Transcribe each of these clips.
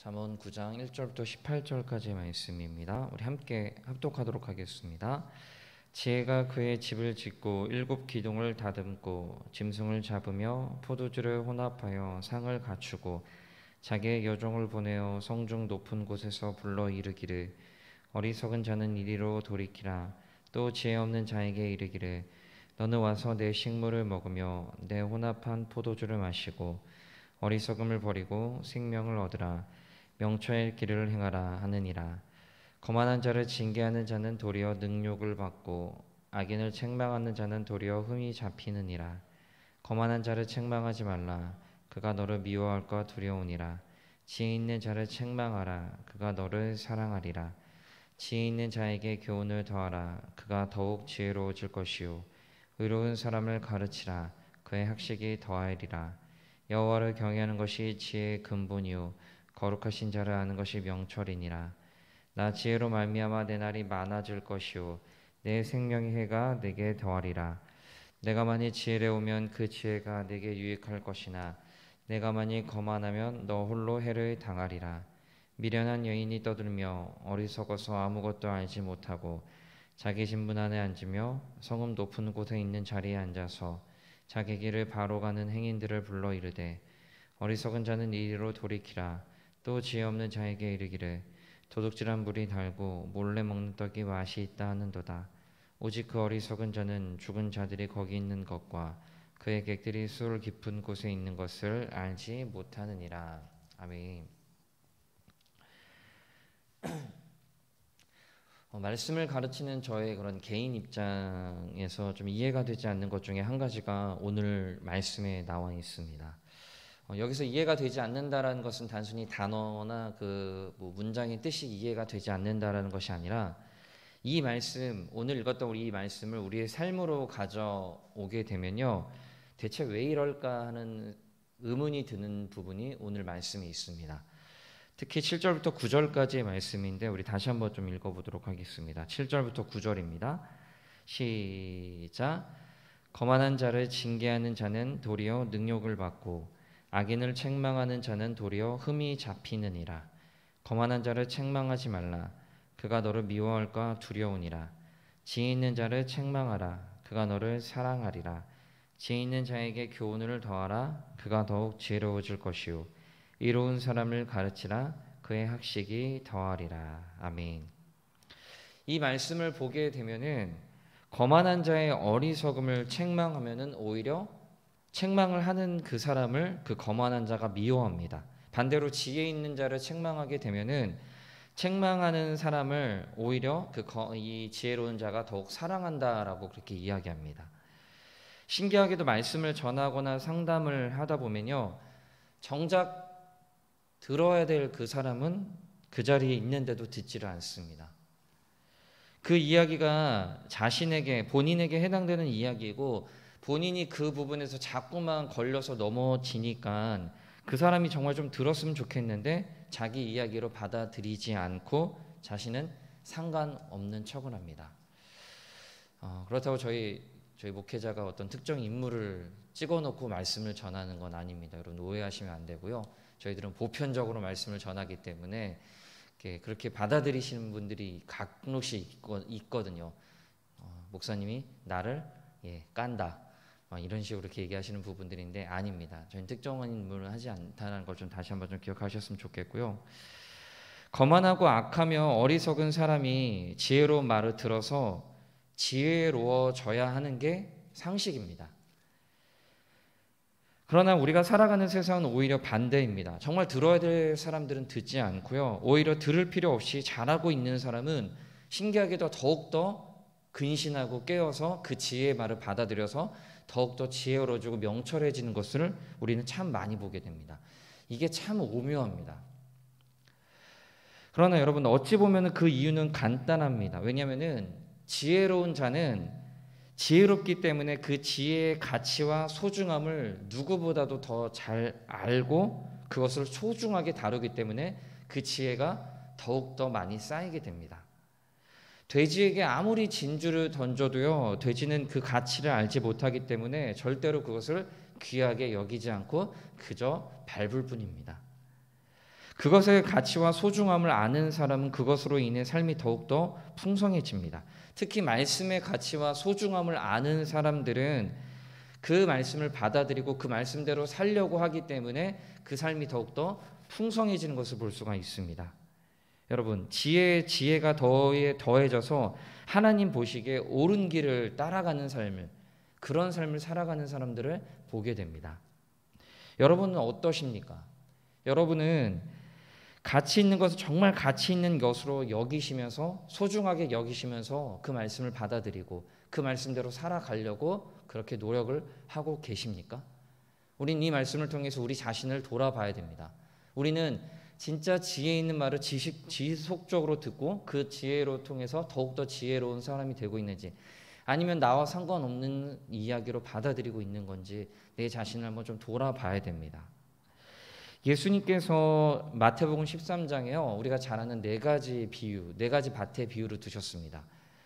잠언 9장 1절부터 18절까지의 말씀입니다. 우리 함께 합독하도록 하겠습니다. 지혜가 그의 집을 짓고 7 기둥을 다듬고 짐승을 잡으며 포도주를 혼합하여 상을 갖추고 자기의 여종을 보내어 성중 높은 곳에서 불러 이르기를 어리석은 자는 이리로 돌이키라. 또 지혜 없는 자에게 이르기를 너는 와서 내 식물을 먹으며 내 혼합한 포도주를 마시고 어리석음을 버리고 생명을 얻으라. 명철의 길을 행하라 하느니라. 거만한 자를 징계하는 자는 도리어 능욕을 받고 악인을 책망하는 자는 도리어 흠이 잡히느니라. 거만한 자를 책망하지 말라. 그가 너를 미워할까 두려우니라. 지혜 있는 자를 책망하라. 그가 너를 사랑하리라. 지혜 있는 자에게 교훈을 더하라. 그가 더욱 지혜로워질 것이요 의로운 사람을 가르치라. 그의 학식이 더하리라. 여호와를 경외하는 것이 지혜의 근본이요 거룩하신 자를 아는 것이 명철이니라. 나 지혜로 말미암아 내 날이 많아질 것이요 내 생명의 해가 내게 더하리라. 내가 만일 지혜로우면 그 지혜가 내게 유익할 것이나 내가 만일 거만하면 너 홀로 해를 당하리라. 미련한 여인이 떠들며 어리석어서 아무것도 알지 못하고 자기 신분 안에 앉으며 성읍 높은 곳에 있는 자리에 앉아서 자기 길을 바로 가는 행인들을 불러 이르되 어리석은 자는 이리로 돌이키라. 또 지혜 없는 자에게 이르기를 도둑질한 물이 달고 몰래 먹는 떡이 맛이 있다 하는도다. 오직 그 어리석은 자는 죽은 자들이 거기 있는 것과 그의 객들이 술 깊은 곳에 있는 것을 알지 못하느니라. 아멘. 말씀을 가르치는 저의 그런 개인 입장에서 좀 이해가 되지 않는 것 중에 한 가지가 오늘 말씀에 나와 있습니다. 여기서 이해가 되지 않는다라는 것은 단순히 단어나 문장의 뜻이 이해가 되지 않는다라는 것이 아니라 이 말씀, 오늘 읽었던 우리 이 말씀을 우리의 삶으로 가져오게 되면요, 대체 왜 이럴까 하는 의문이 드는 부분이 오늘 말씀에 있습니다. 특히 7절부터 9절까지의 말씀인데 우리 다시 한번 좀 읽어보도록 하겠습니다. 7절부터 9절입니다. 시작. 거만한 자를 징계하는 자는 도리어 능욕을 받고 악인을 책망하는 자는 도리어 흠이 잡히느니라. 거만한 자를 책망하지 말라. 그가 너를 미워할까 두려우니라. 지혜 있는 자를 책망하라. 그가 너를 사랑하리라. 지혜 있는 자에게 교훈을 더하라. 그가 더욱 지혜로워질 것이요 의로운 사람을 가르치라. 그의 학식이 더하리라. 아멘. 이 말씀을 보게 되면은 거만한 자의 어리석음을 책망하면은 오히려 책망을 하는 그 사람을 그 거만한 자가 미워합니다. 반대로 지혜 있는 자를 책망하게 되면은 책망하는 사람을 오히려 이 지혜로운 자가 더욱 사랑한다라고 그렇게 이야기합니다. 신기하게도 말씀을 전하거나 상담을 하다 보면요, 정작 들어야 될 그 사람은 그 자리에 있는데도 듣지를 않습니다. 그 이야기가 본인에게 해당되는 이야기이고 본인이 그 부분에서 자꾸만 걸려서 넘어지니까 그 사람이 정말 좀 들었으면 좋겠는데 자기 이야기로 받아들이지 않고 자신은 상관없는 척을 합니다. 그렇다고 저희 목회자가 어떤 특정 인물을 찍어놓고 말씀을 전하는 건 아닙니다. 여러분 오해하시면 안 되고요. 저희들은 보편적으로 말씀을 전하기 때문에 그렇게 받아들이시는 분들이 가끔씩 있거든요. 목사님이 나를 깐다, 이런 식으로 이렇게 얘기하시는 부분들인데 아닙니다. 저희는 특정한 인물을 하지 않다는 걸 좀 다시 한번 좀 기억하셨으면 좋겠고요. 거만하고 악하며 어리석은 사람이 지혜로운 말을 들어서 지혜로워져야 하는 게 상식입니다. 그러나 우리가 살아가는 세상은 오히려 반대입니다. 정말 들어야 될 사람들은 듣지 않고요, 오히려 들을 필요 없이 잘하고 있는 사람은 신기하게도 더욱더 근신하고 깨어서 그 지혜의 말을 받아들여서 더욱더 지혜로워지고 명철해지는 것을 우리는 참 많이 보게 됩니다. 이게 참 오묘합니다. 그러나 여러분, 어찌 보면 그 이유는 간단합니다. 왜냐하면 지혜로운 자는 지혜롭기 때문에 그 지혜의 가치와 소중함을 누구보다도 더 잘 알고 그것을 소중하게 다루기 때문에 그 지혜가 더욱더 많이 쌓이게 됩니다. 돼지에게 아무리 진주를 던져도요, 돼지는 그 가치를 알지 못하기 때문에 절대로 그것을 귀하게 여기지 않고 그저 밟을 뿐입니다. 그것의 가치와 소중함을 아는 사람은 그것으로 인해 삶이 더욱더 풍성해집니다. 특히 말씀의 가치와 소중함을 아는 사람들은 그 말씀을 받아들이고 그 말씀대로 살려고 하기 때문에 그 삶이 더욱더 풍성해지는 것을 볼 수가 있습니다. 여러분, 지혜가 더해져서 하나님 보시기에 옳은 길을 따라가는 삶을, 그런 삶을 살아가는 사람들을 보게 됩니다. 여러분은 어떠십니까? 여러분은 가치 있는 것을 정말 가치 있는 것으로 여기시면서, 소중하게 여기시면서 그 말씀을 받아들이고 그 말씀대로 살아가려고 그렇게 노력을 하고 계십니까? 우린 이 말씀을 통해서 우리 자신을 돌아봐야 됩니다. 우리는 진짜 지혜 있는 말을 지속적으로 듣고 그 지혜로 통해서 더욱더 지혜로운 사람이 되고 있는지, 아니면 나와 상관없는 이야기로 받아들이고 있는 건지 내 자신을 한번 좀 돌아봐야 됩니다. 예수님께서 마태복음 13장에요, 우리가 잘 아는 네 가지 밭의 비유를 두셨습니다.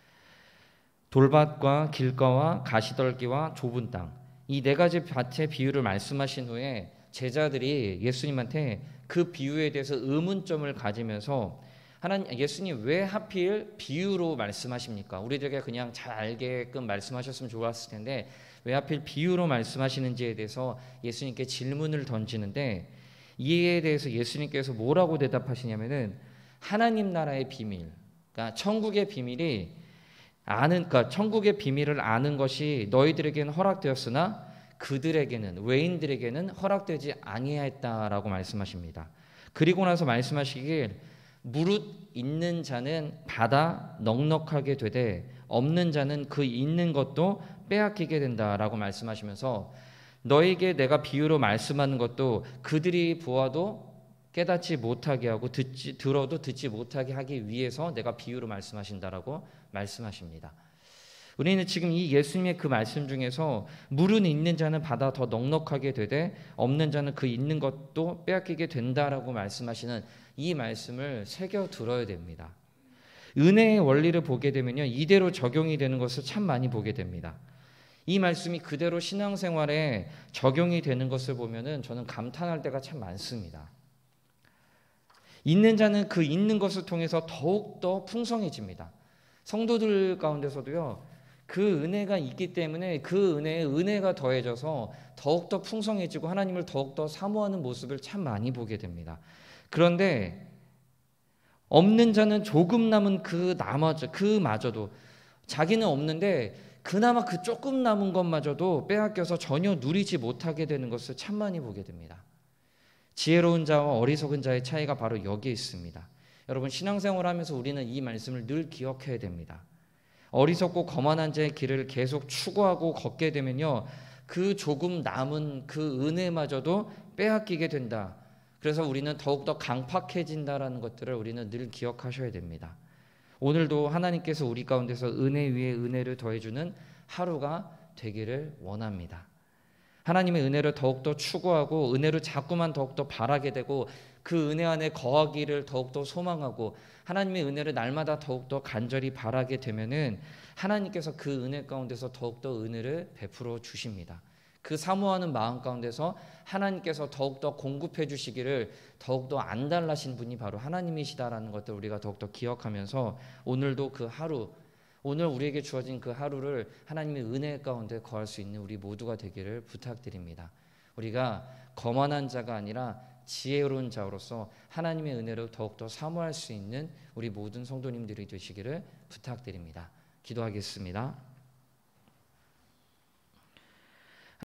돌밭과 길가와 가시떨기와 좁은 땅, 이 네 가지 밭의 비유를 말씀하신 후에 제자들이 예수님한테 그 비유에 대해서 의문점을 가지면서, 예수님 왜 하필 비유로 말씀하십니까? 우리들에게 그냥 잘 알게끔 말씀하셨으면 좋았을 텐데 왜 하필 비유로 말씀하시는지에 대해서 예수님께 질문을 던지는데, 이에 대해서 예수님께서 뭐라고 대답하시냐면은, 하나님 나라의 비밀, 그러니까 천국의 비밀을 아는 것이 너희들에게는 허락되었으나 그들에게는, 외인들에게는 허락되지 아니하였다라고 말씀하십니다. 그리고 나서 말씀하시길, 무릇 있는 자는 받아 넉넉하게 되되 없는 자는 그 있는 것도 빼앗기게 된다라고 말씀하시면서, 너에게 내가 비유로 말씀하는 것도 그들이 보아도 깨닫지 못하게 하고 들어도 듣지 못하게 하기 위해서 내가 비유로 말씀하신다라고 말씀하십니다. 우리는 지금 이 예수님의 그 말씀 중에서 물은 있는 자는 받아 더 넉넉하게 되되 없는 자는 그 있는 것도 빼앗기게 된다라고 말씀하시는 이 말씀을 새겨 들어야 됩니다. 은혜의 원리를 보게 되면요, 이대로 적용이 되는 것을 참 많이 보게 됩니다. 이 말씀이 그대로 신앙생활에 적용이 되는 것을 보면은 저는 감탄할 때가 참 많습니다. 있는 자는 그 있는 것을 통해서 더욱더 풍성해집니다. 성도들 가운데서도요, 그 은혜가 있기 때문에 그 은혜에 은혜가 더해져서 더욱더 풍성해지고 하나님을 더욱더 사모하는 모습을 참 많이 보게 됩니다. 그런데 없는 자는 조금 남은 그마저도 자기는 없는데 그나마 그 조금 남은 것마저도 빼앗겨서 전혀 누리지 못하게 되는 것을 참 많이 보게 됩니다. 지혜로운 자와 어리석은 자의 차이가 바로 여기에 있습니다. 여러분, 신앙생활하면서 우리는 이 말씀을 늘 기억해야 됩니다. 어리석고 거만한 자의 길을 계속 추구하고 걷게 되면요, 그 조금 남은 그 은혜마저도 빼앗기게 된다. 그래서 우리는 더욱더 강팍해진다라는 것들을 우리는 늘 기억하셔야 됩니다. 오늘도 하나님께서 우리 가운데서 은혜 위에 은혜를 더해주는 하루가 되기를 원합니다. 하나님의 은혜를 더욱더 추구하고 은혜를 자꾸만 더욱더 바라게 되고 그 은혜 안에 거하기를 더욱더 소망하고 하나님의 은혜를 날마다 더욱더 간절히 바라게 되면은 하나님께서 그 은혜 가운데서 더욱더 은혜를 베풀어 주십니다. 그 사모하는 마음 가운데서 하나님께서 더욱더 공급해 주시기를 더욱더 안달나신 분이 바로 하나님이시다라는 것들 우리가 더욱더 기억하면서 오늘도 그 하루, 오늘 우리에게 주어진 그 하루를 하나님의 은혜 가운데 거할 수 있는 우리 모두가 되기를 부탁드립니다. 우리가 거만한 자가 아니라 지혜로운 자로서 하나님의 은혜를 더욱더 사모할 수 있는 우리 모든 성도님들이 되시기를 부탁드립니다. 기도하겠습니다.